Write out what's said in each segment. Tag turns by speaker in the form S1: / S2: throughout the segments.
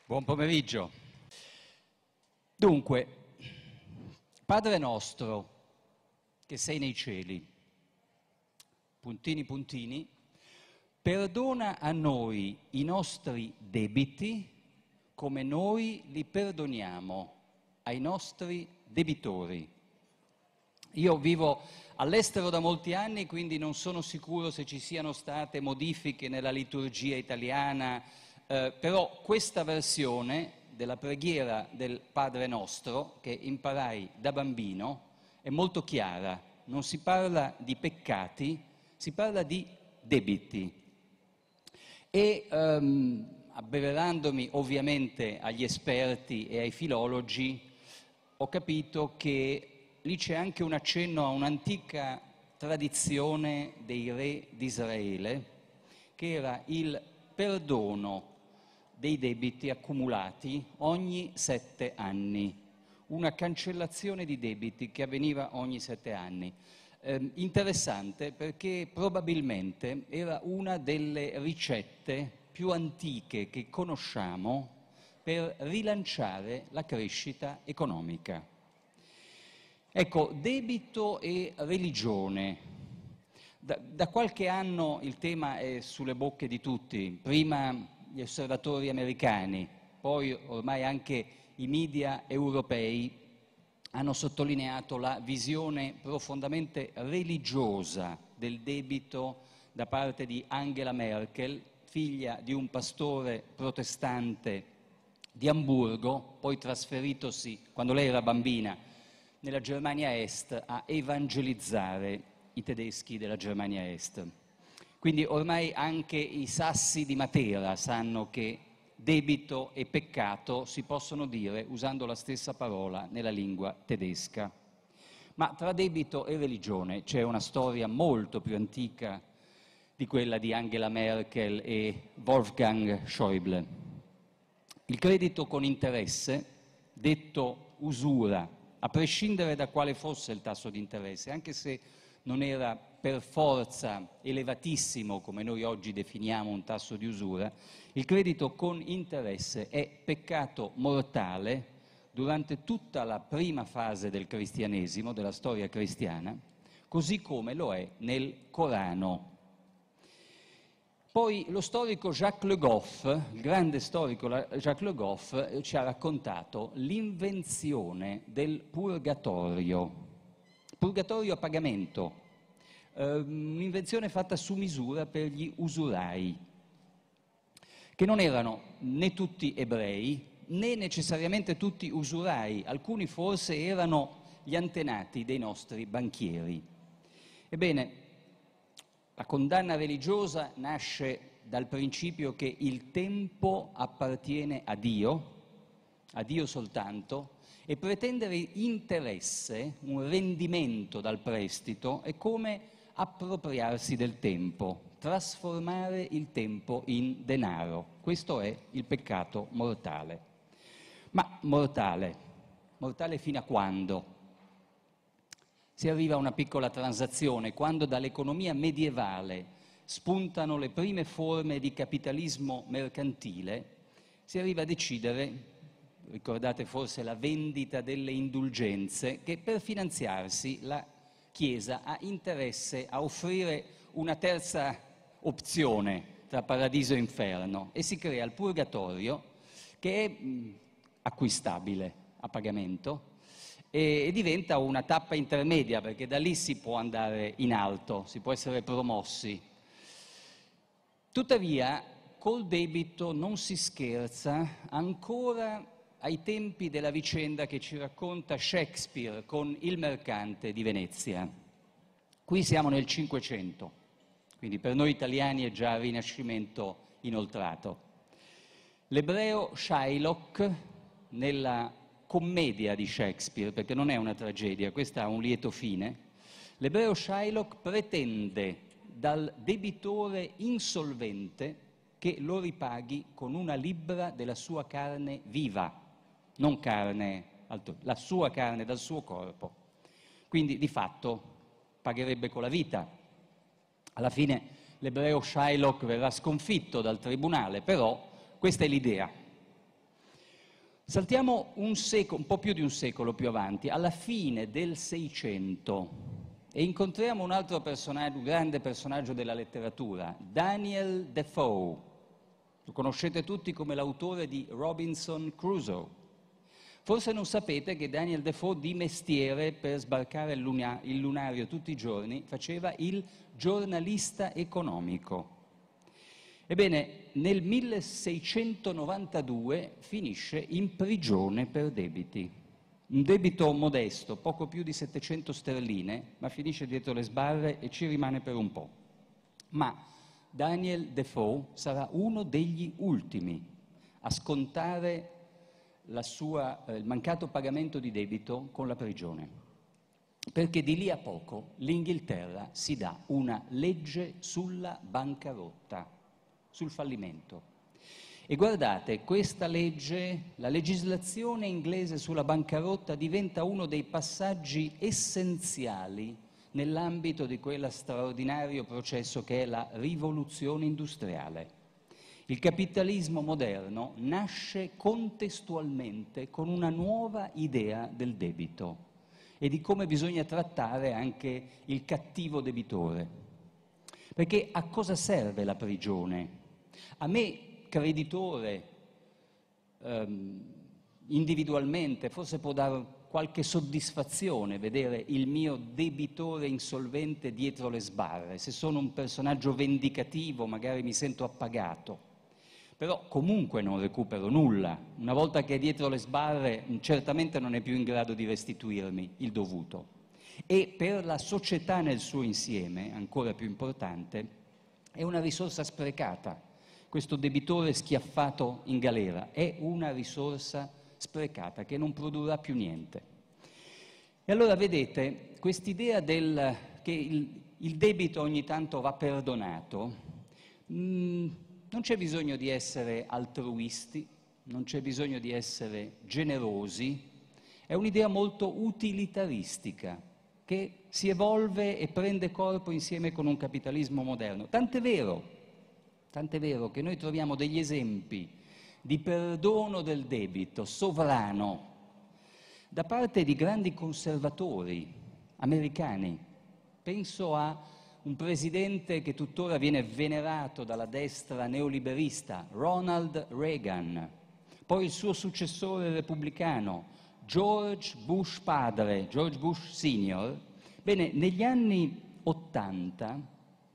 S1: Buon pomeriggio. Dunque, Padre nostro che sei nei cieli, puntini puntini, perdona a noi i nostri debiti come noi li perdoniamo ai nostri debitori. Io vivo all'estero da molti anni, quindi non sono sicuro se ci siano state modifiche nella liturgia italiana, però questa versione della preghiera del Padre Nostro, che imparai da bambino, è molto chiara. Non si parla di peccati, si parla di debiti. E abbeverandomi ovviamente agli esperti e ai filologi, ho capito che lì c'è anche un accenno a un'antica tradizione dei re di Israele, che era il perdono dei debiti accumulati ogni 7 anni, una cancellazione di debiti che avveniva ogni 7 anni. Interessante perché probabilmente era una delle ricette più antiche che conosciamo per rilanciare la crescita economica. Ecco, debito e religione. Da qualche anno il tema è sulle bocche di tutti, prima gli osservatori americani, poi ormai anche i media europei hanno sottolineato la visione profondamente religiosa del debito da parte di Angela Merkel, figlia di un pastore protestante di Amburgo, poi trasferitosi, quando lei era bambina, nella Germania Est a evangelizzare i tedeschi della Germania Est. Quindi ormai anche i sassi di Matera sanno che debito e peccato si possono dire usando la stessa parola nella lingua tedesca. Ma tra debito e religione c'è una storia molto più antica di quella di Angela Merkel e Wolfgang Schäuble. Il credito con interesse, detto usura, a prescindere da quale fosse il tasso di interesse, anche se non era per forza elevatissimo come noi oggi definiamo un tasso di usura, il credito con interesse è peccato mortale durante tutta la prima fase del cristianesimo, della storia cristiana, così come lo è nel Corano. Poi lo storico Jacques Le Goff, il grande storico Jacques Le Goff, ci ha raccontato l'invenzione del purgatorio a pagamento, un'invenzione fatta su misura per gli usurai, che non erano né tutti ebrei né necessariamente tutti usurai, alcuni forse erano gli antenati dei nostri banchieri. Ebbene, la condanna religiosa nasce dal principio che il tempo appartiene a Dio soltanto, e pretendere interesse, un rendimento dal prestito, è come appropriarsi del tempo, trasformare il tempo in denaro. Questo è il peccato mortale. Ma mortale fino a quando? Si arriva a una piccola transazione, quando dall'economia medievale spuntano le prime forme di capitalismo mercantile, si arriva a decidere, ricordate forse la vendita delle indulgenze, che per finanziarsi la Chiesa ha interesse a offrire una terza opzione tra paradiso e inferno, e si crea il purgatorio, che è acquistabile a pagamento, e diventa una tappa intermedia, perché da lì si può andare in alto, si può essere promossi. Tuttavia, col debito non si scherza ancora ai tempi della vicenda che ci racconta Shakespeare con Il mercante di Venezia. Qui siamo nel Cinquecento, quindi per noi italiani è già il Rinascimento inoltrato. L'ebreo Shylock, nella commedia di Shakespeare, perché non è una tragedia, questa ha un lieto fine, l'ebreo Shylock pretende dal debitore insolvente che lo ripaghi con una libbra della sua carne viva, non carne, la sua carne dal suo corpo. Quindi di fatto pagherebbe con la vita. Alla fine l'ebreo Shylock verrà sconfitto dal tribunale, però questa è l'idea. Saltiamo un po' più di un secolo più avanti, alla fine del Seicento, e incontriamo un altro personaggio, un grande personaggio della letteratura, Daniel Defoe. Lo conoscete tutti come l'autore di Robinson Crusoe. Forse non sapete che Daniel Defoe di mestiere, per sbarcare il lunario tutti i giorni, faceva il giornalista economico. Ebbene, nel 1692 finisce in prigione per debiti. Un debito modesto, poco più di 700 sterline, ma finisce dietro le sbarre e ci rimane per un po'. Ma Daniel Defoe sarà uno degli ultimi a scontare il mancato pagamento di debito con la prigione, perché di lì a poco l'Inghilterra si dà una legge sulla bancarotta, sul fallimento. E guardate, questa legge, la legislazione inglese sulla bancarotta, diventa uno dei passaggi essenziali nell'ambito di quel straordinario processo che è la rivoluzione industriale. Il capitalismo moderno nasce contestualmente con una nuova idea del debito e di come bisogna trattare anche il cattivo debitore. Perché a cosa serve la prigione? A me, creditore, individualmente, forse può dare qualche soddisfazione vedere il mio debitore insolvente dietro le sbarre. Se sono un personaggio vendicativo, magari mi sento appagato. Però comunque non recupero nulla. Una volta che è dietro le sbarre, certamente non è più in grado di restituirmi il dovuto. E per la società nel suo insieme, ancora più importante, è una risorsa sprecata. Questo debitore schiaffato in galera è una risorsa sprecata che non produrrà più niente. E allora vedete, quest'idea che il debito ogni tanto va perdonato, non c'è bisogno di essere altruisti, non c'è bisogno di essere generosi, è un'idea molto utilitaristica che si evolve e prende corpo insieme con un capitalismo moderno. Tant'è vero che noi troviamo degli esempi di perdono del debito sovrano da parte di grandi conservatori americani. Penso a un presidente che tuttora viene venerato dalla destra neoliberista, Ronald Reagan, poi il suo successore repubblicano, George Bush padre, George Bush senior. Bene, negli anni '80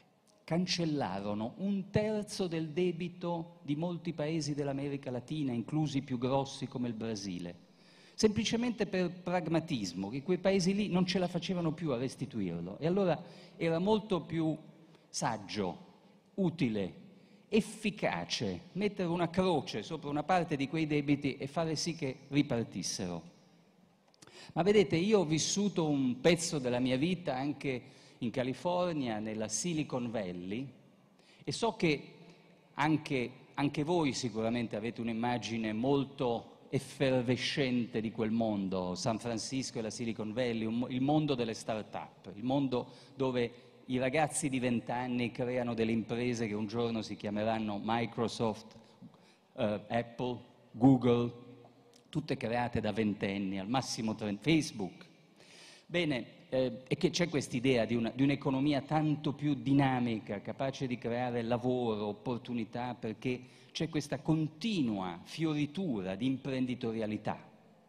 S1: cancellarono un terzo del debito di molti paesi dell'America Latina, inclusi i più grossi come il Brasile, semplicemente per pragmatismo, che quei paesi lì non ce la facevano più a restituirlo. E allora era molto più saggio, utile, efficace mettere una croce sopra una parte di quei debiti e fare sì che ripartissero. Ma vedete, io ho vissuto un pezzo della mia vita anche in California, nella Silicon Valley, e so che anche voi sicuramente avete un'immagine molto effervescente di quel mondo, San Francisco e la Silicon Valley, il mondo delle start-up, il mondo dove i ragazzi di 20 anni creano delle imprese che un giorno si chiameranno Microsoft, Apple, Google, tutte create da ventenni, al massimo Facebook. Bene, e che c'è quest'idea di un'economia tanto più dinamica, capace di creare lavoro, opportunità, perché c'è questa continua fioritura di imprenditorialità.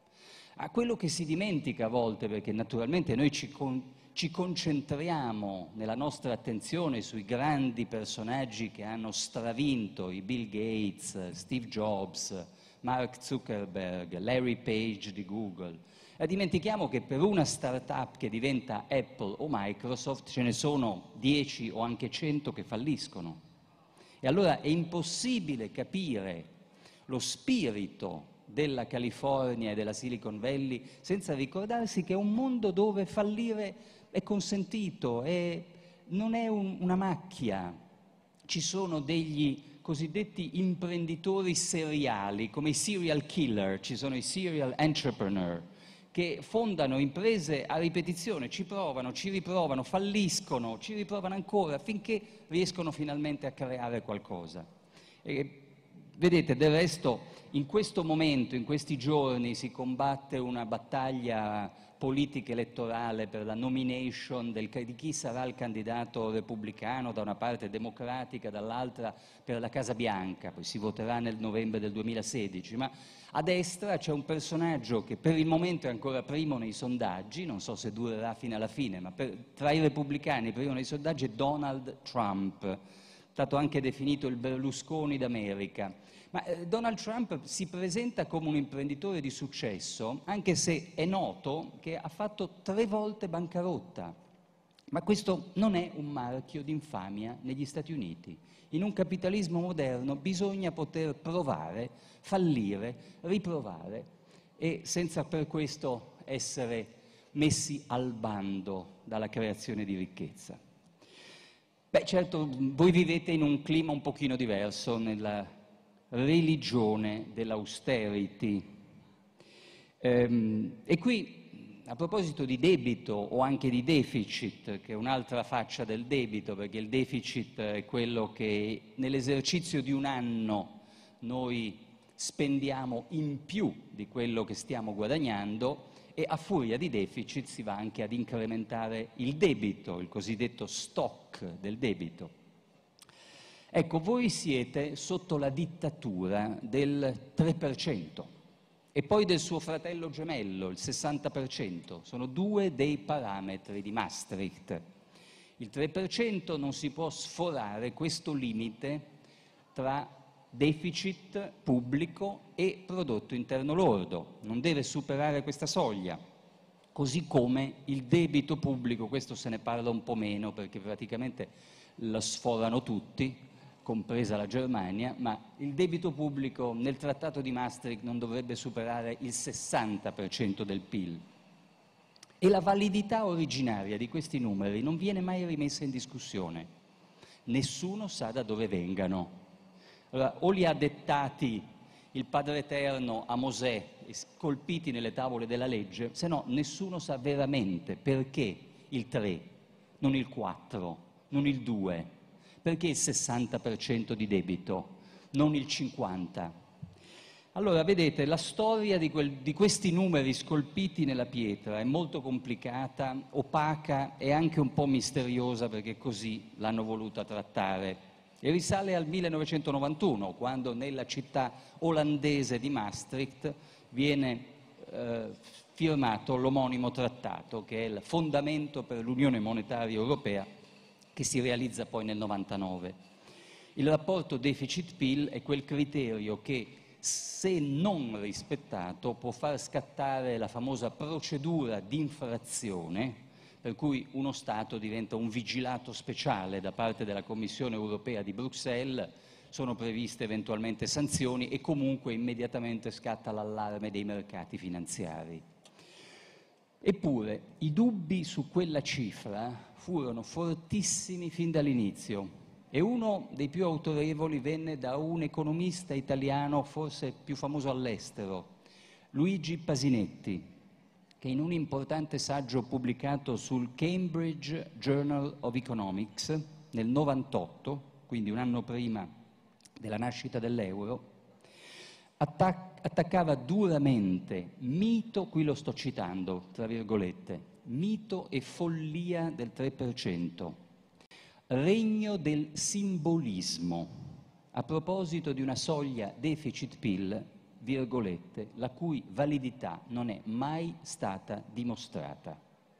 S1: A quello che si dimentica a volte, perché naturalmente noi ci concentriamo nella nostra attenzione sui grandi personaggi che hanno stravinto, i Bill Gates, Steve Jobs, Mark Zuckerberg, Larry Page di Google. E dimentichiamo che per una start-up che diventa Apple o Microsoft ce ne sono 10 o anche 100 che falliscono. E allora è impossibile capire lo spirito della California e della Silicon Valley senza ricordarsi che è un mondo dove fallire è consentito, non è una macchia. Ci sono degli cosiddetti imprenditori seriali, come i serial killer, ci sono i serial entrepreneur, che fondano imprese a ripetizione, ci provano, ci riprovano, falliscono, ci riprovano ancora, finché riescono finalmente a creare qualcosa. E Vedete, del resto, in questo momento, in questi giorni, si combatte una battaglia politica elettorale per la nomination di chi sarà il candidato repubblicano, da una parte democratica, dall'altra per la Casa Bianca, poi si voterà nel novembre del 2016, ma a destra c'è un personaggio che per il momento è ancora primo nei sondaggi, non so se durerà fino alla fine, ma tra i repubblicani primo nei sondaggi è Donald Trump, stato anche definito il Berlusconi d'America. Ma Donald Trump si presenta come un imprenditore di successo, anche se è noto che ha fatto 3 volte bancarotta. Ma questo non è un marchio d'infamia negli Stati Uniti. In un capitalismo moderno bisogna poter provare, fallire, riprovare e senza per questo essere messi al bando dalla creazione di ricchezza. Beh, certo, voi vivete in un clima un pochino diverso, nella religione dell'austerity. E qui, a proposito di debito o anche di deficit, che è un'altra faccia del debito, perché il deficit è quello che nell'esercizio di un anno noi spendiamo in più di quello che stiamo guadagnando, e a furia di deficit si va anche ad incrementare il debito, il cosiddetto stock del debito. Ecco, voi siete sotto la dittatura del 3% e poi del suo fratello gemello, il 60%. Sono 2 dei parametri di Maastricht. Il 3% non si può sforare questo limite tra deficit pubblico e prodotto interno lordo, non deve superare questa soglia, così come il debito pubblico, questo se ne parla un po' meno perché praticamente lo sforano tutti, compresa la Germania, ma il debito pubblico nel Trattato di Maastricht non dovrebbe superare il 60% del PIL. E la validità originaria di questi numeri non viene mai rimessa in discussione. Nessuno sa da dove vengano. Allora, o li ha dettati il Padre Eterno a Mosè, scolpiti nelle tavole della legge, se no nessuno sa veramente perché il 3, non il 4, non il 2, perché il 60% di debito, non il 50%. Allora, vedete, la storia di questi numeri scolpiti nella pietra è molto complicata, opaca e anche un po' misteriosa perché così l'hanno voluta trattare. E risale al 1991, quando nella città olandese di Maastricht viene firmato l'omonimo trattato, che è il fondamento per l'Unione Monetaria Europea, che si realizza poi nel 99. Il rapporto deficit-PIL è quel criterio che, se non rispettato, può far scattare la famosa procedura di infrazione, per cui uno Stato diventa un vigilato speciale da parte della Commissione europea di Bruxelles, sono previste eventualmente sanzioni e comunque immediatamente scatta l'allarme dei mercati finanziari. Eppure i dubbi su quella cifra furono fortissimi fin dall'inizio e uno dei più autorevoli venne da un economista italiano forse più famoso all'estero, Luigi Pasinetti, che in un importante saggio pubblicato sul Cambridge Journal of Economics nel 98, quindi un anno prima della nascita dell'euro, attaccava duramente mito, qui lo sto citando, tra virgolette, mito e follia del 3%, regno del simbolismo, a proposito di una soglia deficit-PIL, virgolette, la cui validità non è mai stata dimostrata.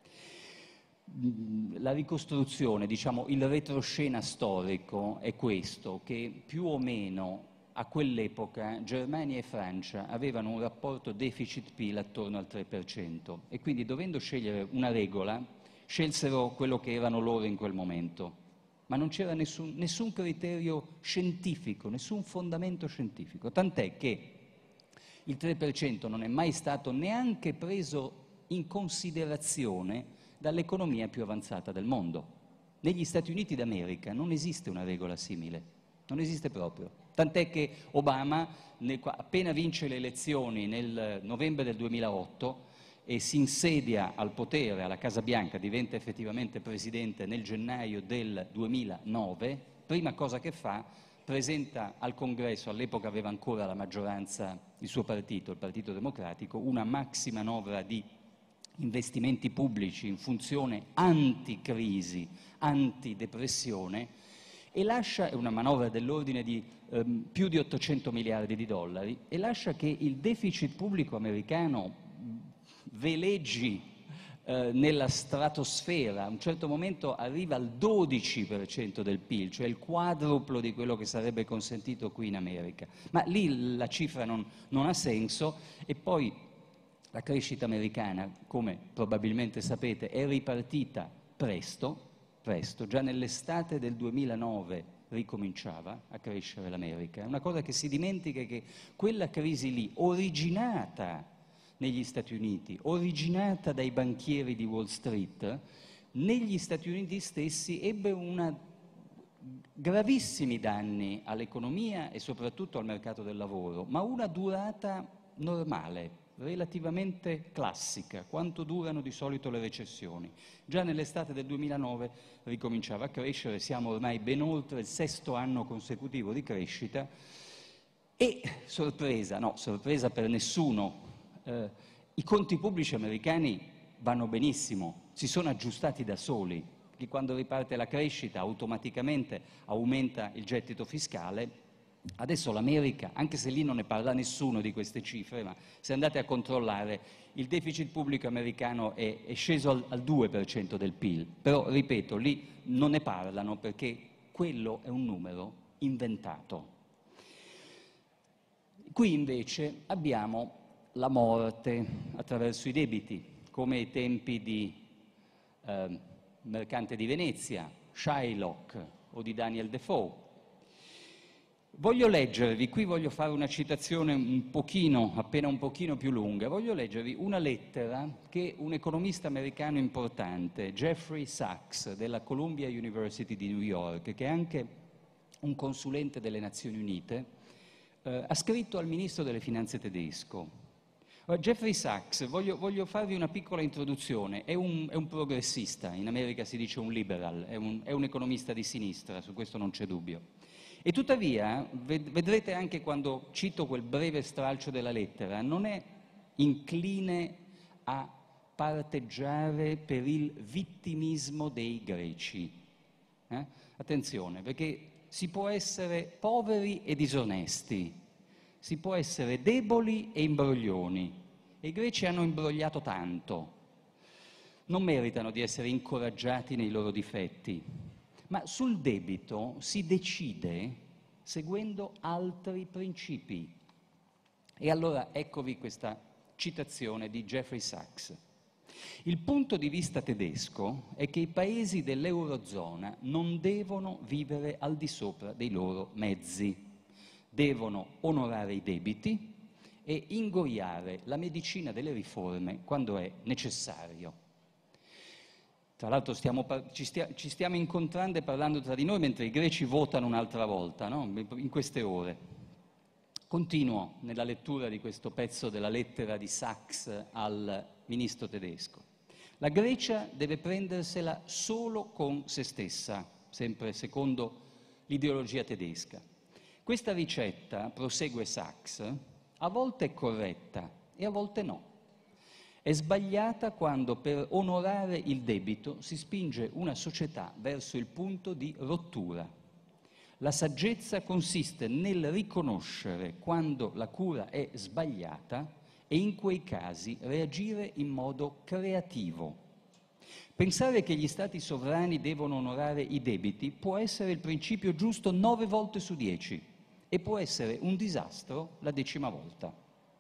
S1: La ricostruzione, diciamo il retroscena storico è questo, che più o meno a quell'epoca Germania e Francia avevano un rapporto deficit-PIL attorno al 3% e quindi dovendo scegliere una regola scelsero quello che erano loro in quel momento, ma non c'era nessun criterio scientifico, nessun fondamento scientifico, tant'è che il 3% non è mai stato neanche preso in considerazione dall'economia più avanzata del mondo. Negli Stati Uniti d'America non esiste una regola simile, non esiste proprio. Tant'è che Obama, appena vince le elezioni nel novembre del 2008 e si insedia al potere alla Casa Bianca, diventa effettivamente presidente nel gennaio del 2009, prima cosa che fa, presenta al Congresso, all'epoca aveva ancora la maggioranza il suo partito, il Partito Democratico, una maximanovra di investimenti pubblici in funzione anticrisi, antidepressione, e lascia, è una manovra dell'ordine di più di 800 miliardi di dollari, e lascia che il deficit pubblico americano veleggi nella stratosfera. A un certo momento arriva al 12% del PIL, cioè il quadruplo di quello che sarebbe consentito qui in America. Ma lì la cifra non ha senso, e poi la crescita americana, come probabilmente sapete, è ripartita presto, già nell'estate del 2009 ricominciava a crescere l'America. È una cosa che si dimentica, che quella crisi lì, originata negli Stati Uniti, originata dai banchieri di Wall Street, negli Stati Uniti stessi ebbe gravissimi danni all'economia e soprattutto al mercato del lavoro, ma una durata normale, relativamente classica, quanto durano di solito le recessioni. Già nell'estate del 2009 ricominciava a crescere, siamo ormai ben oltre il 6º anno consecutivo di crescita e, sorpresa per nessuno, i conti pubblici americani vanno benissimo, si sono aggiustati da soli, perché quando riparte la crescita automaticamente aumenta il gettito fiscale. Adesso l'America, anche se lì non ne parla nessuno di queste cifre, ma se andate a controllare, il deficit pubblico americano è sceso al 2% del PIL, però ripeto, lì non ne parlano perché quello è un numero inventato. Qui invece abbiamo la morte attraverso i debiti, come ai tempi di Mercante di Venezia, Shylock o di Daniel Defoe. Voglio leggervi, qui voglio fare una citazione appena un pochino più lunga, voglio leggervi una lettera che un economista americano importante, Jeffrey Sachs, della Columbia University di New York, che è anche un consulente delle Nazioni Unite, ha scritto al ministro delle Finanze tedesco. Jeffrey Sachs, voglio farvi una piccola introduzione, è un progressista, in America si dice un liberal, è un economista di sinistra, su questo non c'è dubbio. E tuttavia, vedrete anche quando cito quel breve stralcio della lettera, non è incline a parteggiare per il vittimismo dei greci. Attenzione, perché si può essere poveri e disonesti, si può essere deboli e imbroglioni, e i greci hanno imbrogliato tanto. Non meritano di essere incoraggiati nei loro difetti, ma sul debito si decide seguendo altri principi. E allora eccovi questa citazione di Jeffrey Sachs. Il punto di vista tedesco è che i paesi dell'Eurozona non devono vivere al di sopra dei loro mezzi, devono onorare i debiti e ingoiare la medicina delle riforme quando è necessario. Tra l'altro ci stiamo incontrando e parlando tra di noi mentre i greci votano un'altra volta, no? In queste ore. Continuo nella lettura di questo pezzo della lettera di Sachs al ministro tedesco. La Grecia deve prendersela solo con se stessa, sempre secondo l'ideologia tedesca. Questa ricetta, prosegue Sachs, a volte è corretta e a volte no. È sbagliata quando per onorare il debito si spinge una società verso il punto di rottura. La saggezza consiste nel riconoscere quando la cura è sbagliata e in quei casi reagire in modo creativo. Pensare che gli stati sovrani devono onorare i debiti può essere il principio giusto 9 volte su 10 e può essere un disastro la 10ª volta.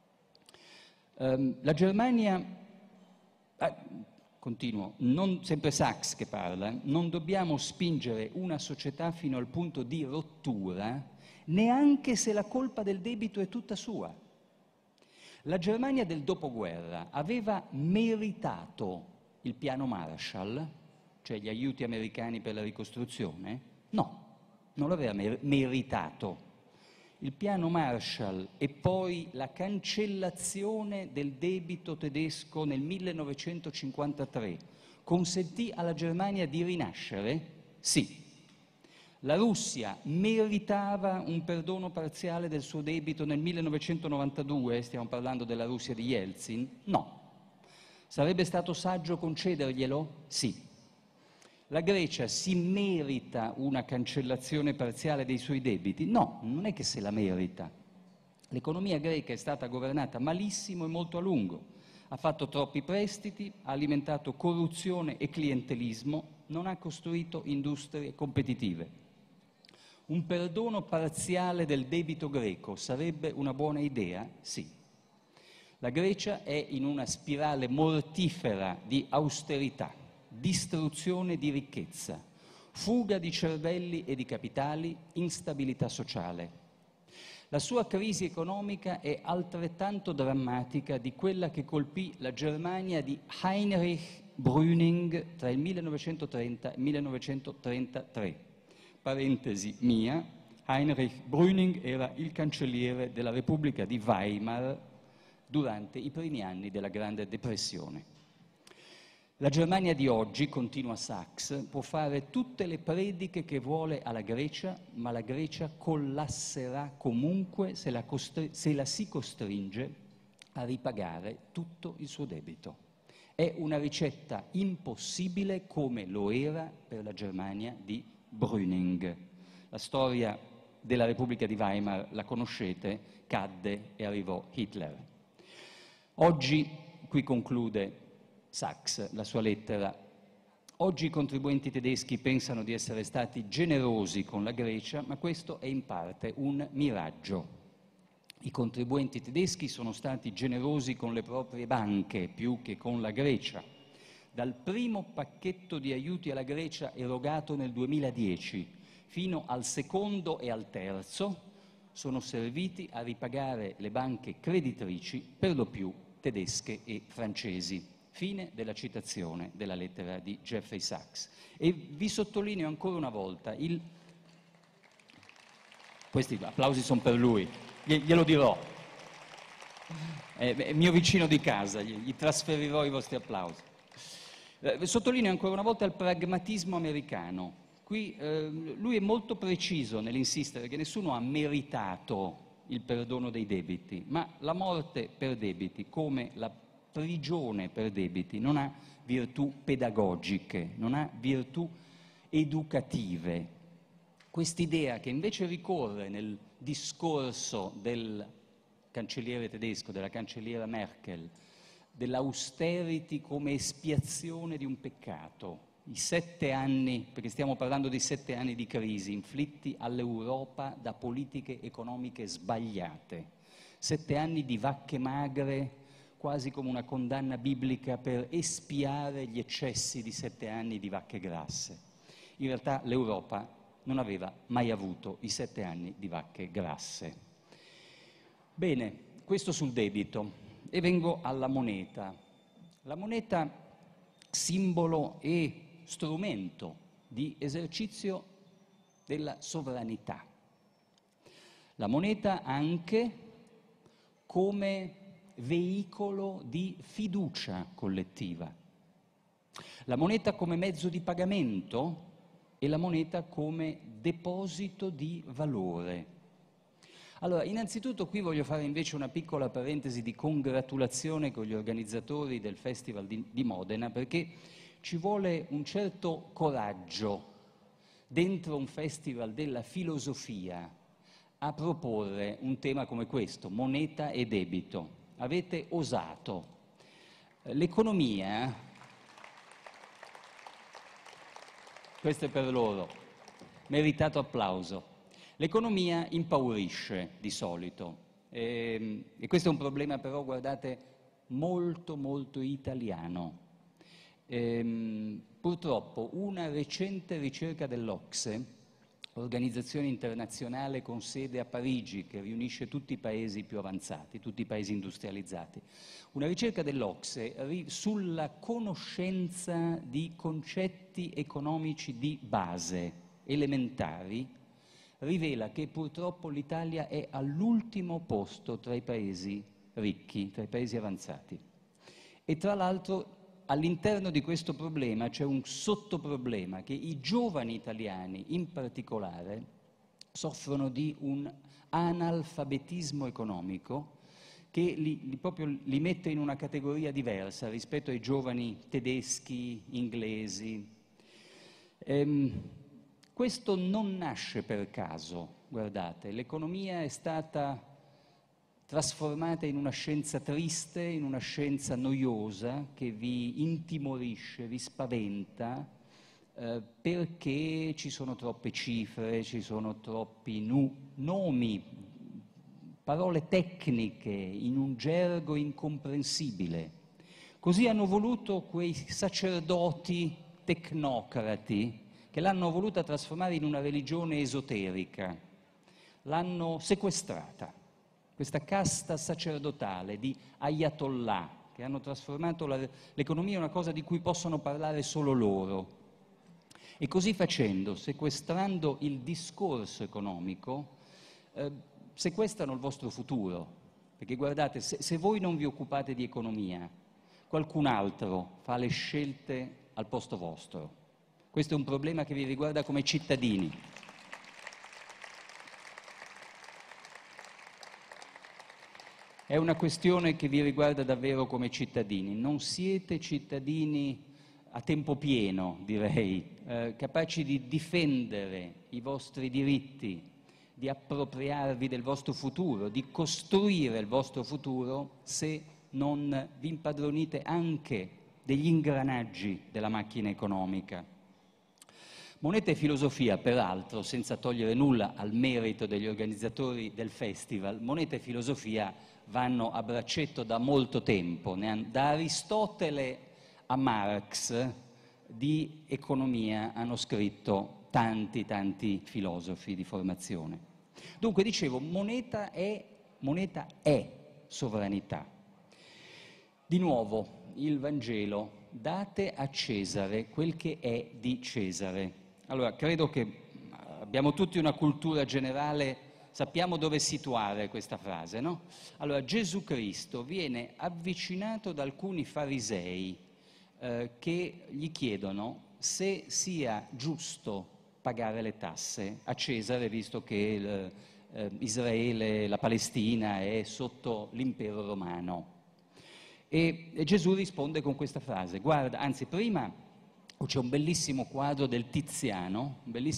S1: La Germania, continuo, sempre Sachs che parla, non dobbiamo spingere una società fino al punto di rottura, neanche se la colpa del debito è tutta sua. La Germania del dopoguerra aveva meritato il piano Marshall, cioè gli aiuti americani per la ricostruzione? No, non l'aveva meritato. Il piano Marshall e poi la cancellazione del debito tedesco nel 1953 consentì alla Germania di rinascere? Sì. La Russia meritava un perdono parziale del suo debito nel 1992, stiamo parlando della Russia di Yeltsin? No. Sarebbe stato saggio concederglielo? Sì. La Grecia si merita una cancellazione parziale dei suoi debiti? No, non è che se la merita. L'economia greca è stata governata malissimo e molto a lungo. Ha fatto troppi prestiti, ha alimentato corruzione e clientelismo, non ha costruito industrie competitive. Un perdono parziale del debito greco sarebbe una buona idea? Sì. La Grecia è in una spirale mortifera di austerità, distruzione di ricchezza, fuga di cervelli e di capitali, instabilità sociale. La sua crisi economica è altrettanto drammatica di quella che colpì la Germania di Heinrich Brüning tra il 1930 e il 1933. Parentesi mia, Heinrich Brüning era il cancelliere della Repubblica di Weimar durante i primi anni della Grande Depressione. La Germania di oggi, continua Sachs, può fare tutte le prediche che vuole alla Grecia, ma la Grecia collasserà comunque se la si costringe a ripagare tutto il suo debito. È una ricetta impossibile come lo era per la Germania di Brüning. La storia della Repubblica di Weimar la conoscete, cadde e arrivò Hitler. Oggi, qui conclude Sachs la sua lettera, oggi i contribuenti tedeschi pensano di essere stati generosi con la Grecia, ma questo è in parte un miraggio. I contribuenti tedeschi sono stati generosi con le proprie banche più che con la Grecia. Dal primo pacchetto di aiuti alla Grecia erogato nel 2010 fino al secondo e al terzo sono serviti a ripagare le banche creditrici, per lo più tedesche e francesi. Fine della citazione della lettera di Jeffrey Sachs. E vi sottolineo ancora una volta, questi applausi sono per lui, glielo dirò, è mio vicino di casa, gli trasferirò i vostri applausi. Sottolineo ancora una volta il pragmatismo americano. Qui lui è molto preciso nell'insistere che nessuno ha meritato il perdono dei debiti, ma la morte per debiti, come la prigione per debiti, non ha virtù pedagogiche, non ha virtù educative. Quest'idea che invece ricorre nel discorso del cancelliere tedesco, della cancelliera Merkel, dell'austerity come espiazione di un peccato, i 7 anni, perché stiamo parlando di 7 anni di crisi inflitti all'Europa da politiche economiche sbagliate, 7 anni di vacche magre, quasi come una condanna biblica per espiare gli eccessi di 7 anni di vacche grasse. In realtà l'Europa non aveva mai avuto i 7 anni di vacche grasse. Bene, questo sul debito. E vengo alla moneta. La moneta, simbolo e strumento di esercizio della sovranità. La moneta anche come veicolo di fiducia collettiva. La moneta come mezzo di pagamento e la moneta come deposito di valore. Allora, innanzitutto qui voglio fare invece una piccola parentesi di congratulazione con gli organizzatori del Festival di Modena, perché ci vuole un certo coraggio dentro un festival della filosofia a proporre un tema come questo, moneta e debito. Avete osato. L'economia, questo è per loro, meritato applauso. L'economia impaurisce di solito e questo è un problema però, guardate, molto molto italiano. Purtroppo una recente ricerca dell'OCSE, organizzazione internazionale con sede a Parigi che riunisce tutti i paesi più avanzati, tutti i paesi industrializzati, una ricerca dell'OCSE sulla conoscenza di concetti economici di base, elementari, rivela che purtroppo l'Italia è all'ultimo posto tra i paesi ricchi, tra i paesi avanzati. E tra l'altro all'interno di questo problema c'è un sottoproblema, che i giovani italiani in particolare soffrono di un analfabetismo economico che proprio li mette in una categoria diversa rispetto ai giovani tedeschi, inglesi. Questo non nasce per caso, guardate, l'economia è stata trasformata in una scienza triste, in una scienza noiosa che vi intimorisce, vi spaventa, perché ci sono troppe cifre, ci sono troppi nomi, parole tecniche in un gergo incomprensibile. Così hanno voluto quei sacerdoti tecnocrati che l'hanno voluta trasformare in una religione esoterica, l'hanno sequestrata, questa casta sacerdotale di ayatollah, che hanno trasformato l'economia in una cosa di cui possono parlare solo loro. E così facendo, sequestrando il discorso economico, sequestrano il vostro futuro, perché guardate, se voi non vi occupate di economia, qualcun altro fa le scelte al posto vostro. Questo è un problema che vi riguarda come cittadini. È una questione che vi riguarda davvero come cittadini. Non siete cittadini a tempo pieno, direi, capaci di difendere i vostri diritti, di appropriarvi del vostro futuro, di costruire il vostro futuro se non vi impadronite anche degli ingranaggi della macchina economica. Moneta e filosofia, peraltro, senza togliere nulla al merito degli organizzatori del festival, moneta e filosofia vanno a braccetto da molto tempo, da Aristotele a Marx di economia hanno scritto tanti filosofi di formazione. Dunque, dicevo, moneta è sovranità. Di nuovo, il Vangelo, date a Cesare quel che è di Cesare. Allora, credo che abbiamo tutti una cultura generale, sappiamo dove situare questa frase, no? Allora, Gesù Cristo viene avvicinato da alcuni farisei che gli chiedono se sia giusto pagare le tasse a Cesare, visto che Israele, la Palestina è sotto l'impero romano. E Gesù risponde con questa frase, guarda, anzi prima c'è un bellissimo quadro del Tiziano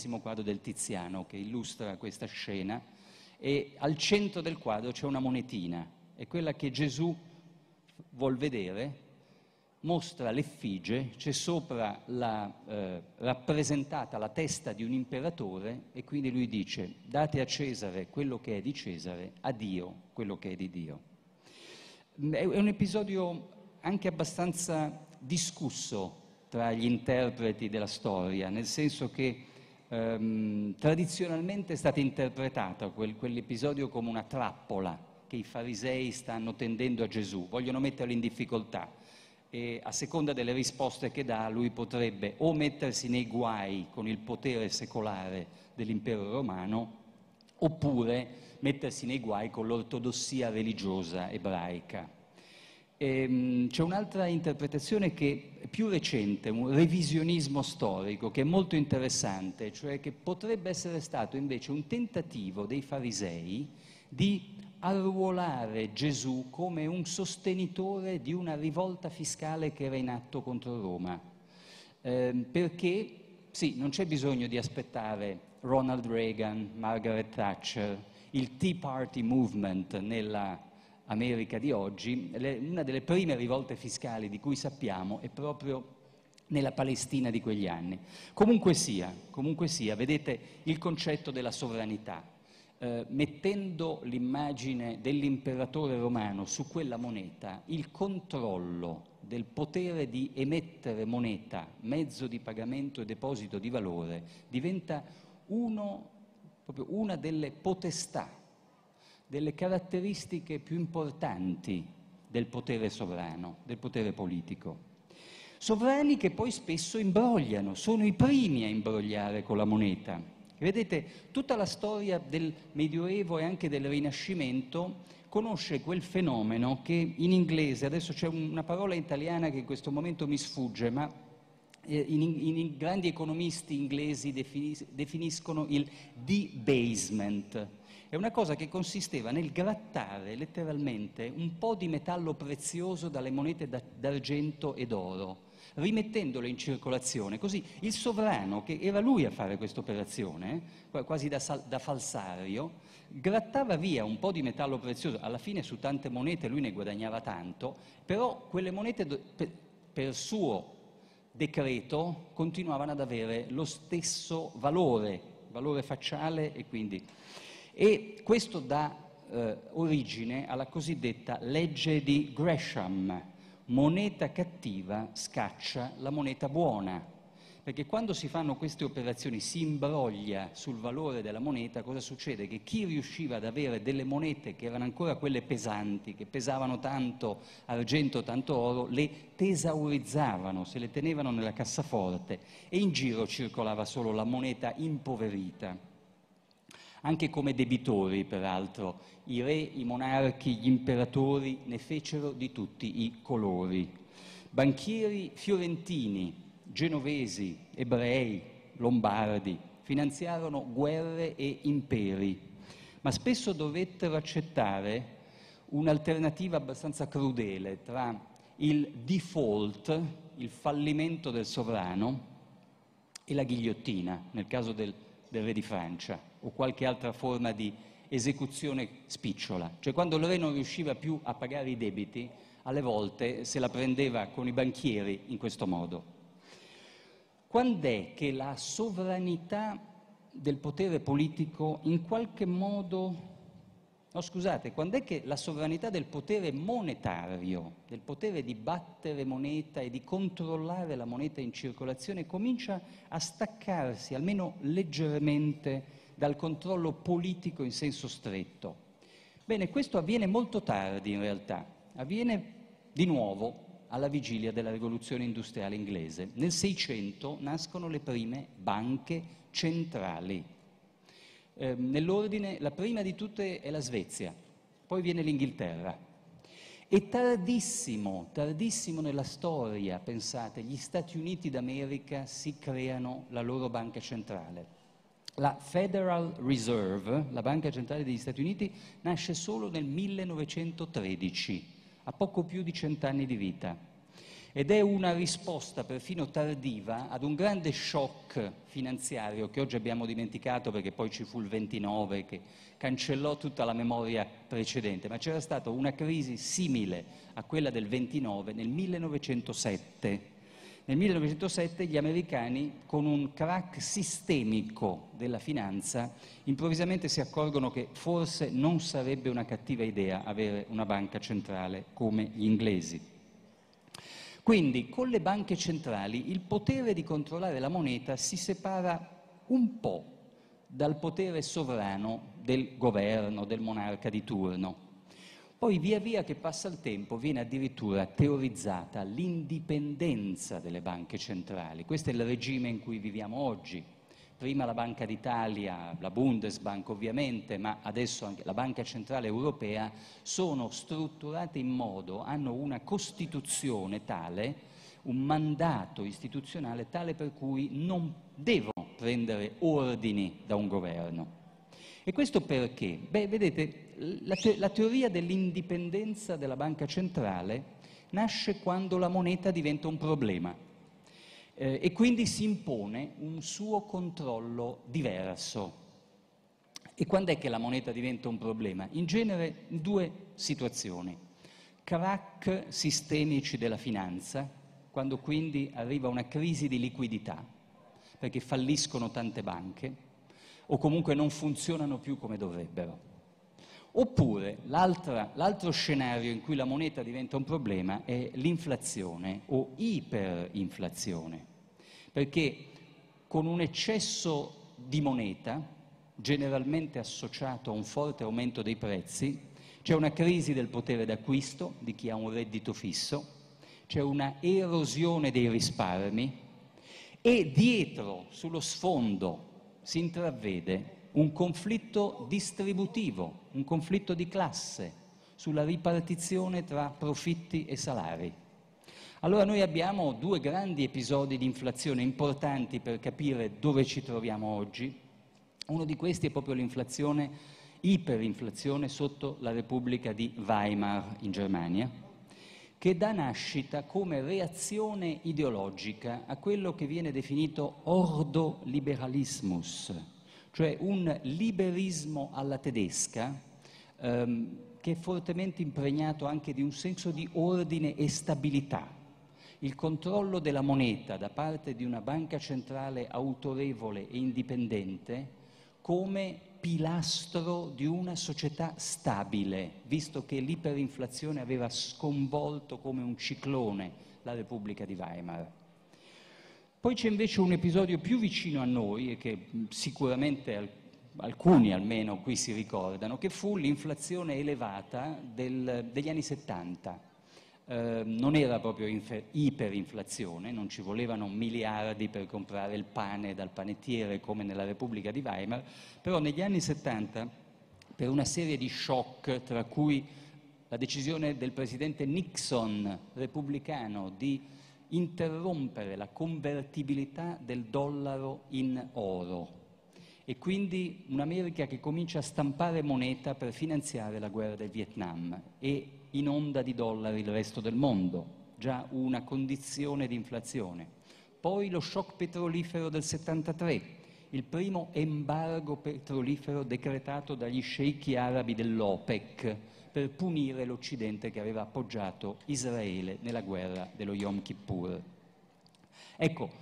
S1: che illustra questa scena, e al centro del quadro c'è una monetina, è quella che Gesù vuol vedere, mostra l'effigie, c'è sopra rappresentata la testa di un imperatore e quindi lui dice date a Cesare quello che è di Cesare, a Dio quello che è di Dio. È un episodio anche abbastanza discusso tra gli interpreti della storia, nel senso che tradizionalmente è stata interpretata quell'episodio come una trappola che i farisei stanno tendendo a Gesù, vogliono metterlo in difficoltà e a seconda delle risposte che dà lui potrebbe o mettersi nei guai con il potere secolare dell'impero romano oppure mettersi nei guai con l'ortodossia religiosa ebraica. C'è un'altra interpretazione che è più recente, un revisionismo storico che è molto interessante, cioè che potrebbe essere stato invece un tentativo dei farisei di arruolare Gesù come un sostenitore di una rivolta fiscale che era in atto contro Roma, perché sì, non c'è bisogno di aspettare Ronald Reagan, Margaret Thatcher, il Tea Party Movement nella America di oggi, una delle prime rivolte fiscali di cui sappiamo è proprio nella Palestina di quegli anni. Comunque sia, vedete il concetto della sovranità. Mettendo l'immagine dell'imperatore romano su quella moneta, il controllo del potere di emettere moneta, mezzo di pagamento e deposito di valore, diventa proprio una delle potestà, delle caratteristiche più importanti del potere sovrano, del potere politico. Sovrani che poi spesso imbrogliano, sono i primi a imbrogliare con la moneta. Vedete, tutta la storia del Medioevo e anche del Rinascimento conosce quel fenomeno che in inglese, adesso c'è una parola italiana che in questo momento mi sfugge, ma i grandi economisti inglesi definiscono il debasement. È una cosa che consisteva nel grattare letteralmente un po' di metallo prezioso dalle monete d'argento e d'oro, rimettendole in circolazione, così il sovrano, che era lui a fare questa operazione, quasi da falsario, grattava via un po' di metallo prezioso. Alla fine su tante monete lui ne guadagnava tanto, però quelle monete per suo decreto continuavano ad avere lo stesso valore facciale, e questo dà origine alla cosiddetta legge di Gresham: moneta cattiva scaccia la moneta buona, perché quando si fanno queste operazioni si imbroglia sul valore della moneta. Cosa succede? Che chi riusciva ad avere delle monete che erano ancora quelle pesanti, che pesavano tanto argento, tanto oro, le tesaurizzavano, se le tenevano nella cassaforte, e in giro circolava solo la moneta impoverita. Anche come debitori, peraltro, i re, i monarchi, gli imperatori ne fecero di tutti i colori. Banchieri fiorentini, genovesi, ebrei, lombardi finanziarono guerre e imperi, ma spesso dovettero accettare un'alternativa abbastanza crudele tra il default, il fallimento del sovrano, e la ghigliottina, nel caso del re di Francia, o qualche altra forma di esecuzione spicciola. Cioè, quando il re non riusciva più a pagare i debiti, alle volte se la prendeva con i banchieri in questo modo. Quando è che la sovranità del potere politico in qualche modo... No, scusate, quando è che la sovranità del potere monetario, del potere di battere moneta e di controllare la moneta in circolazione, comincia a staccarsi, almeno leggermente, dal controllo politico in senso stretto? Bene, questo avviene molto tardi in realtà, avviene di nuovo alla vigilia della rivoluzione industriale inglese. Nel 600 nascono le prime banche centrali. Nell'ordine, la prima di tutte è la Svezia, poi viene l'Inghilterra. E tardissimo nella storia, pensate, gli Stati Uniti d'America si creano la loro banca centrale. La Federal Reserve, la banca centrale degli Stati Uniti, nasce solo nel 1913, ha poco più di 100 anni di vita. Ed è una risposta perfino tardiva ad un grande shock finanziario che oggi abbiamo dimenticato, perché poi ci fu il 29 che cancellò tutta la memoria precedente, ma c'era stata una crisi simile a quella del 29 nel 1907. Nel 1907 gli americani, con un crack sistemico della finanza, improvvisamente si accorgono che forse non sarebbe una cattiva idea avere una banca centrale come gli inglesi. Quindi con le banche centrali il potere di controllare la moneta si separa un po' dal potere sovrano del governo, del monarca di turno. Poi via via che passa il tempo viene addirittura teorizzata l'indipendenza delle banche centrali. Questo è il regime in cui viviamo oggi. Prima la Banca d'Italia, la Bundesbank ovviamente, ma adesso anche la Banca Centrale Europea, sono strutturate in modo, hanno una costituzione tale, un mandato istituzionale tale per cui non devono prendere ordini da un governo. E questo perché? Beh, vedete, la teoria dell'indipendenza della banca centrale nasce quando la moneta diventa un problema. E quindi si impone un suo controllo diverso. E quando è che la moneta diventa un problema? In genere in due situazioni: crack sistemici della finanza, quando quindi arriva una crisi di liquidità, perché falliscono tante banche, o comunque non funzionano più come dovrebbero. Oppure l'altro scenario in cui la moneta diventa un problema è l'inflazione o iperinflazione, perché con un eccesso di moneta, generalmente associato a un forte aumento dei prezzi, c'è una crisi del potere d'acquisto di chi ha un reddito fisso, c'è una erosione dei risparmi, e dietro, sullo sfondo si intravede un conflitto distributivo, un conflitto di classe sulla ripartizione tra profitti e salari. Allora noi abbiamo due grandi episodi di inflazione importanti per capire dove ci troviamo oggi. Uno di questi è proprio l'inflazione, iperinflazione sotto la Repubblica di Weimar in Germania, che dà nascita come reazione ideologica a quello che viene definito Ordoliberalismus, cioè un liberismo alla tedesca che è fortemente impregnato anche di un senso di ordine e stabilità. Il controllo della moneta da parte di una banca centrale autorevole e indipendente come pilastro di una società stabile, visto che l'iperinflazione aveva sconvolto come un ciclone la Repubblica di Weimar. Poi c'è invece un episodio più vicino a noi, e che sicuramente alcuni almeno qui si ricordano, che fu l'inflazione elevata degli anni 70. Non era proprio iperinflazione, non ci volevano miliardi per comprare il pane dal panettiere come nella Repubblica di Weimar, però negli anni 70, per una serie di shock, tra cui la decisione del presidente Nixon, repubblicano, di interrompere la convertibilità del dollaro in oro, e quindi un'America che comincia a stampare moneta per finanziare la guerra del Vietnam e inonda di dollari il resto del mondo, già una condizione di inflazione. Poi lo shock petrolifero del 73, il primo embargo petrolifero decretato dagli sceicchi arabi dell'OPEC per punire l'Occidente che aveva appoggiato Israele nella guerra dello Yom Kippur. Ecco,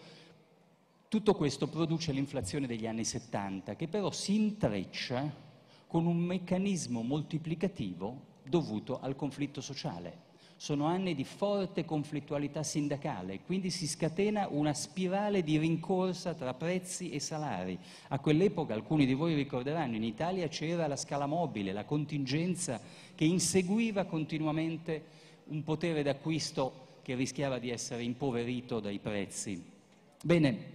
S1: tutto questo produce l'inflazione degli anni 70, che però si intreccia con un meccanismo moltiplicativo dovuto al conflitto sociale. Sono anni di forte conflittualità sindacale, quindi si scatena una spirale di rincorsa tra prezzi e salari. A quell'epoca, alcuni di voi ricorderanno, in Italia c'era la scala mobile, la contingenza che inseguiva continuamente un potere d'acquisto che rischiava di essere impoverito dai prezzi. Bene,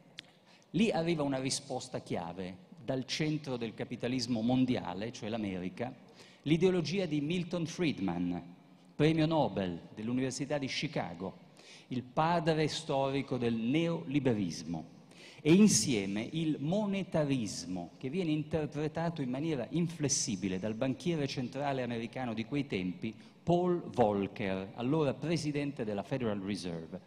S1: lì arriva una risposta chiave dal centro del capitalismo mondiale, cioè l'America, l'ideologia di Milton Friedman, premio Nobel dell'Università di Chicago, il padre storico del neoliberismo, e insieme il monetarismo, che viene interpretato in maniera inflessibile dal banchiere centrale americano di quei tempi, Paul Volcker, allora presidente della Federal Reserve.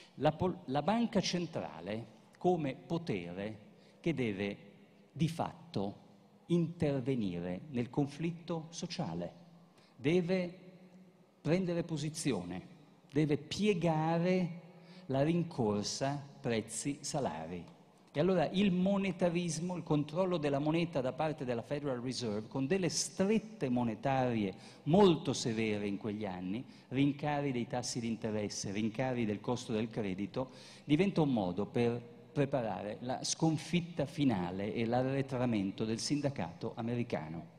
S1: La banca centrale come potere che deve di fatto intervenire nel conflitto sociale, deve prendere posizione, deve piegare la rincorsa prezzi-salari. E allora il monetarismo, il controllo della moneta da parte della Federal Reserve, con delle strette monetarie molto severe in quegli anni, rincari dei tassi di interesse, rincari del costo del credito, diventa un modo per preparare la sconfitta finale e l'arretramento del sindacato americano.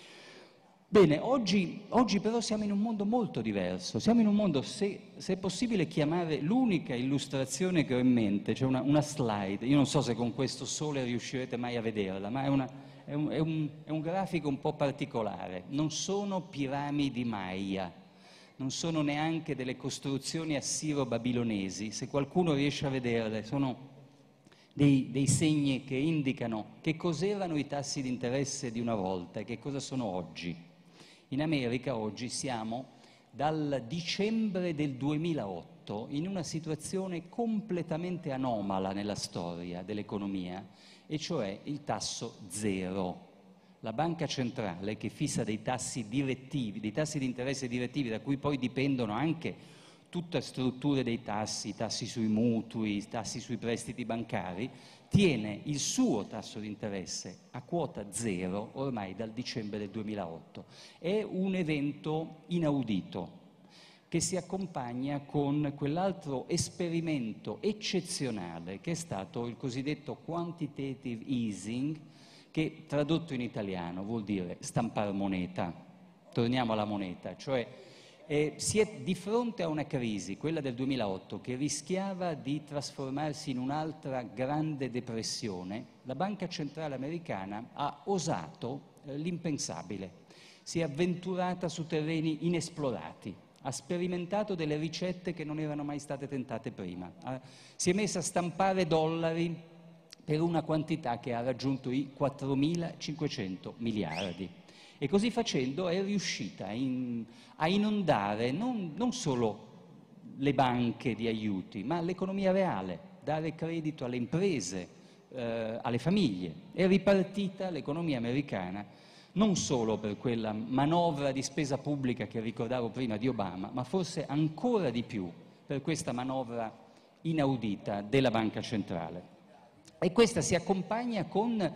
S1: Bene, oggi però siamo in un mondo molto diverso, siamo in un mondo, se è possibile chiamare l'unica illustrazione che ho in mente, cioè una slide, io non so se con questo sole riuscirete mai a vederla, ma è un grafico un po' particolare, non sono piramidi Maya, non sono neanche delle costruzioni assiro-babilonesi, se qualcuno riesce a vederle, sono dei segni che indicano che cos'erano i tassi di interesse di una volta e che cosa sono oggi. In America oggi siamo dal dicembre del 2008 in una situazione completamente anomala nella storia dell'economia, e cioè il tasso zero. La banca centrale, che fissa dei tassi direttivi, dei tassi di interesse direttivi da cui poi dipendono anche tutte strutture dei tassi, i tassi sui mutui, i tassi sui prestiti bancari, tiene il suo tasso di interesse a quota zero ormai dal dicembre del 2008. È un evento inaudito che si accompagna con quell'altro esperimento eccezionale che è stato il cosiddetto quantitative easing, che tradotto in italiano vuol dire stampare moneta. Torniamo alla moneta, cioè Si è di fronte a una crisi, quella del 2008, che rischiava di trasformarsi in un'altra grande depressione. La Banca Centrale Americana ha osato l'impensabile, si è avventurata su terreni inesplorati, ha sperimentato delle ricette che non erano mai state tentate prima, si è messa a stampare dollari per una quantità che ha raggiunto i 4.500 miliardi. E così facendo è riuscita a inondare non solo le banche di aiuti, ma l'economia reale, dare credito alle imprese, alle famiglie. È ripartita l'economia americana non solo per quella manovra di spesa pubblica che ricordavo prima di Obama, ma forse ancora di più per questa manovra inaudita della Banca Centrale. E questa si accompagna con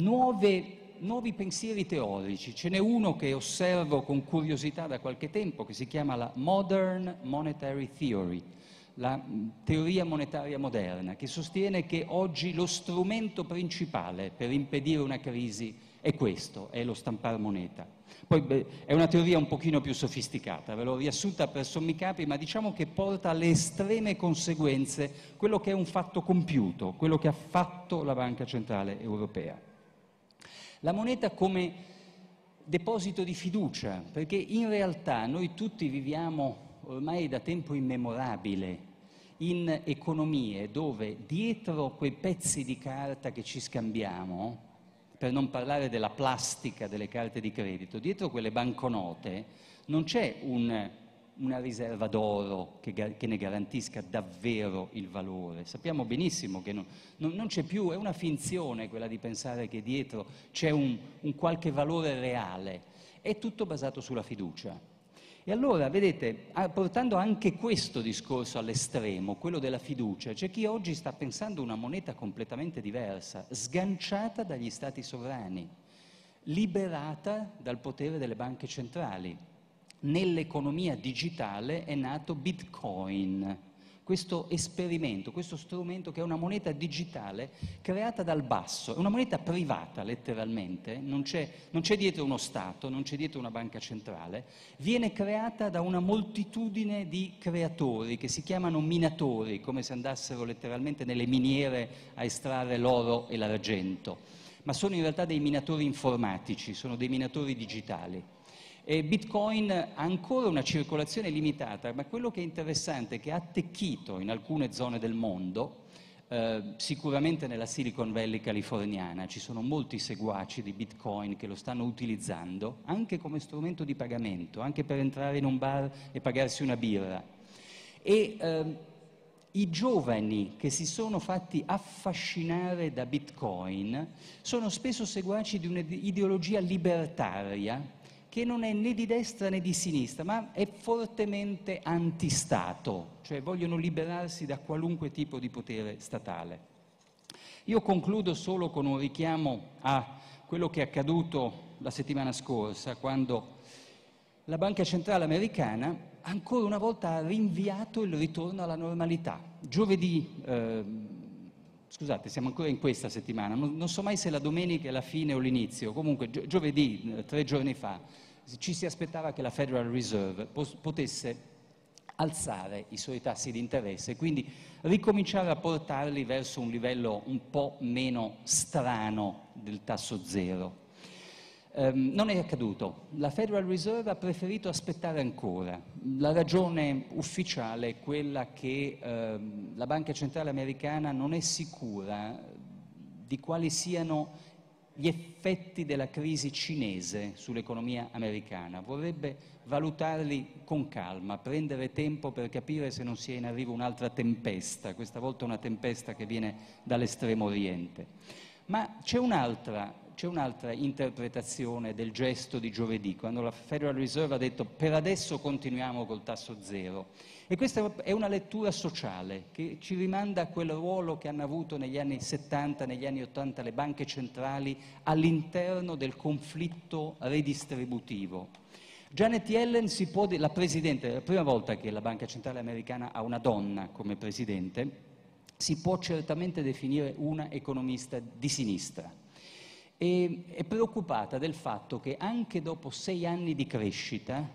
S1: nuovi pensieri teorici. Ce n'è uno che osservo con curiosità da qualche tempo, che si chiama la Modern Monetary Theory, la teoria monetaria moderna, che sostiene che oggi lo strumento principale per impedire una crisi è questo, è lo stampare moneta. Poi è una teoria un pochino più sofisticata, ve l'ho riassunta per sommi capi, ma diciamo che porta alle estreme conseguenze quello che è un fatto compiuto, quello che ha fatto la Banca Centrale Europea. La moneta come deposito di fiducia, perché in realtà noi tutti viviamo ormai da tempo immemorabile in economie dove dietro quei pezzi di carta che ci scambiamo, per non parlare della plastica delle carte di credito, dietro quelle banconote non c'è una riserva d'oro che ne garantisca davvero il valore. Sappiamo benissimo che non c'è più, è una finzione quella di pensare che dietro c'è un qualche valore reale, è tutto basato sulla fiducia. E allora, vedete, portando anche questo discorso all'estremo, quello della fiducia, c'è chi oggi sta pensando una moneta completamente diversa, sganciata dagli stati sovrani, liberata dal potere delle banche centrali. Nell'economia digitale è nato Bitcoin, questo esperimento, questo strumento che è una moneta digitale creata dal basso, è una moneta privata letteralmente, non c'è dietro uno Stato, non c'è dietro una banca centrale, viene creata da una moltitudine di creatori che si chiamano minatori, come se andassero letteralmente nelle miniere a estrarre l'oro e l'argento, ma sono in realtà dei minatori informatici, sono dei minatori digitali. E Bitcoin ha ancora una circolazione limitata, ma quello che è interessante è che ha attecchito in alcune zone del mondo, sicuramente nella Silicon Valley californiana, ci sono molti seguaci di Bitcoin che lo stanno utilizzando anche come strumento di pagamento, anche per entrare in un bar e pagarsi una birra. E i giovani che si sono fatti affascinare da Bitcoin sono spesso seguaci di un'ideologia libertaria che non è né di destra né di sinistra, ma è fortemente antistato, cioè vogliono liberarsi da qualunque tipo di potere statale. Io concludo solo con un richiamo a quello che è accaduto la settimana scorsa, quando la Banca Centrale Americana ancora una volta ha rinviato il ritorno alla normalità. Giovedì, scusate, siamo ancora in questa settimana, non so mai se la domenica è la fine o l'inizio, comunque giovedì, 3 giorni fa, ci si aspettava che la Federal Reserve potesse alzare i suoi tassi di interesse e quindi ricominciare a portarli verso un livello un po' meno strano del tasso zero. Non è accaduto, la Federal Reserve ha preferito aspettare ancora. La ragione ufficiale è quella che la Banca Centrale Americana non è sicura di quali siano gli effetti della crisi cinese sull'economia americana. Vorrebbe valutarli con calma, prendere tempo per capire se non sia in arrivo un'altra tempesta, questa volta una tempesta che viene dall'estremo oriente. Ma c'è un'altra interpretazione del gesto di giovedì, quando la Federal Reserve ha detto per adesso continuiamo col tasso zero. E questa è una lettura sociale che ci rimanda a quel ruolo che hanno avuto negli anni 70, negli anni 80 le banche centrali all'interno del conflitto redistributivo. Janet Yellen la presidente, è la prima volta che la Banca Centrale Americana ha una donna come presidente, si può certamente definire una economista di sinistra. E è preoccupata del fatto che anche dopo 6 anni di crescita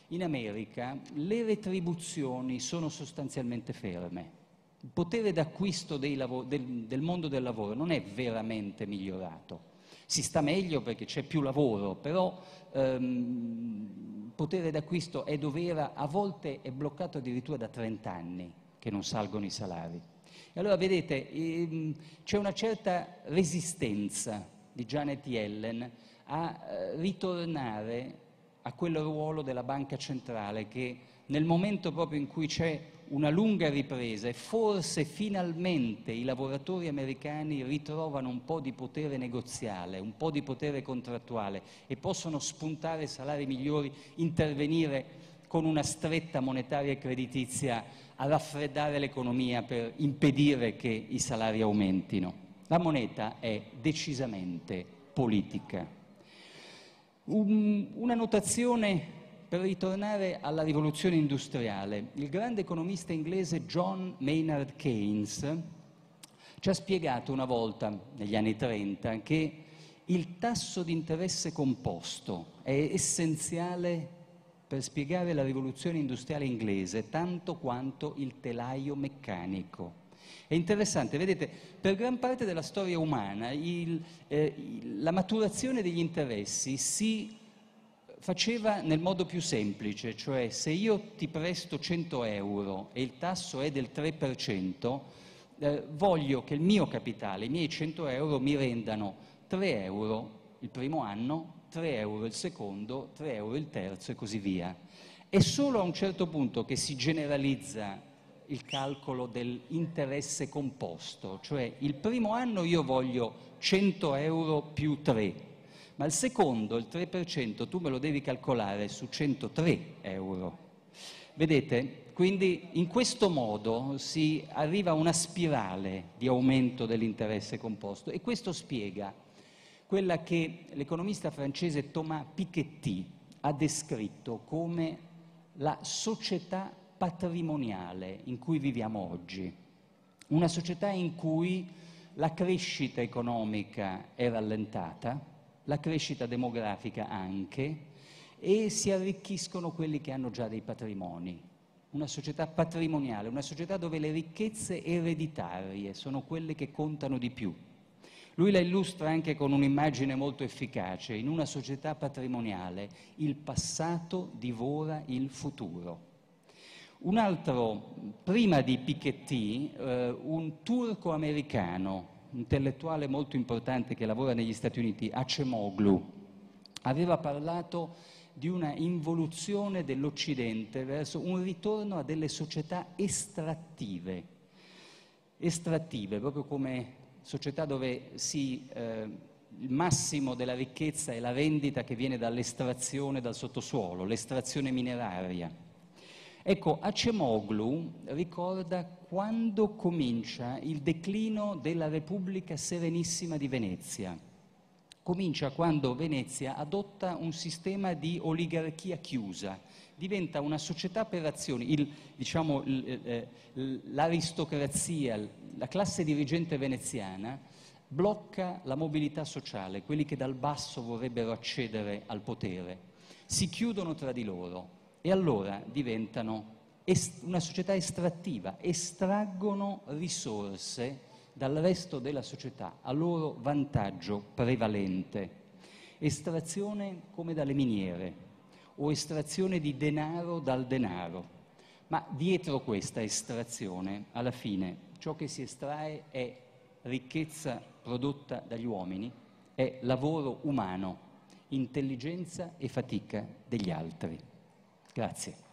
S1: in America le retribuzioni sono sostanzialmente ferme. Il potere d'acquisto del mondo del lavoro non è veramente migliorato. Si sta meglio perché c'è più lavoro, però il potere d'acquisto è dov'era, a volte è bloccato addirittura da 30 anni che non salgono i salari. E allora vedete, c'è una certa resistenza di Janet Yellen a ritornare a quel ruolo della banca centrale che nel momento proprio in cui c'è una lunga ripresa e forse finalmente i lavoratori americani ritrovano un po' di potere negoziale, un po' di potere contrattuale e possono spuntare salari migliori, intervenire con una stretta monetaria e creditizia a raffreddare l'economia per impedire che i salari aumentino. La moneta è decisamente politica. Una notazione per ritornare alla rivoluzione industriale. Il grande economista inglese John Maynard Keynes ci ha spiegato una volta, negli anni 30, che il tasso di interesse composto è essenziale per spiegare la rivoluzione industriale inglese, tanto quanto il telaio meccanico. È interessante, vedete, per gran parte della storia umana la maturazione degli interessi si faceva nel modo più semplice, cioè se io ti presto 100 euro e il tasso è del 3%, voglio che il mio capitale, i miei 100 euro mi rendano 3 euro il primo anno, 3 euro il secondo, 3 euro il terzo e così via. È solo a un certo punto che si generalizza il calcolo dell'interesse composto, cioè il primo anno io voglio 100 euro più 3, ma il secondo, il 3%, tu me lo devi calcolare su 103 euro. Vedete? Quindi in questo modo si arriva a una spirale di aumento dell'interesse composto e questo spiega quella che l'economista francese Thomas Piketty ha descritto come la società patrimoniale in cui viviamo oggi. Una società in cui la crescita economica è rallentata, la crescita demografica anche, e si arricchiscono quelli che hanno già dei patrimoni. Una società patrimoniale, una società dove le ricchezze ereditarie sono quelle che contano di più. Lui la illustra anche con un'immagine molto efficace. In una società patrimoniale il passato divora il futuro. Un altro, prima di Piketty, un turco americano, intellettuale molto importante che lavora negli Stati Uniti, Acemoglu, aveva parlato di una involuzione dell'Occidente verso un ritorno a delle società estrattive, proprio come società dove il massimo della ricchezza è la rendita che viene dall'estrazione dal sottosuolo, l'estrazione mineraria. Ecco, Acemoglu ricorda quando comincia il declino della Repubblica Serenissima di Venezia. Comincia quando Venezia adotta un sistema di oligarchia chiusa, diventa una società per azioni, l'aristocrazia, la classe dirigente veneziana blocca la mobilità sociale, quelli che dal basso vorrebbero accedere al potere, si chiudono tra di loro e allora diventano una società estrattiva, estraggono risorse dal resto della società a loro vantaggio prevalente. Estrazione come dalle miniere o estrazione di denaro dal denaro. Ma dietro questa estrazione, alla fine, ciò che si estrae è ricchezza prodotta dagli uomini, è lavoro umano, intelligenza e fatica degli altri. Grazie.